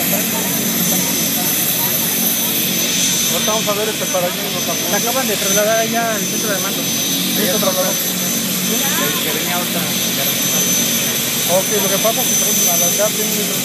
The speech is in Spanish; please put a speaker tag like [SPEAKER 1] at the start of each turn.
[SPEAKER 1] Ahorita vamos a ver para allí los apuntes.
[SPEAKER 2] Se acaban de trasladar allá al centro de mando.
[SPEAKER 1] Sí, se trasladó.
[SPEAKER 2] Que venía ahorita de responsable.
[SPEAKER 1] Ok, lo que pasa es que traen a las ya tienen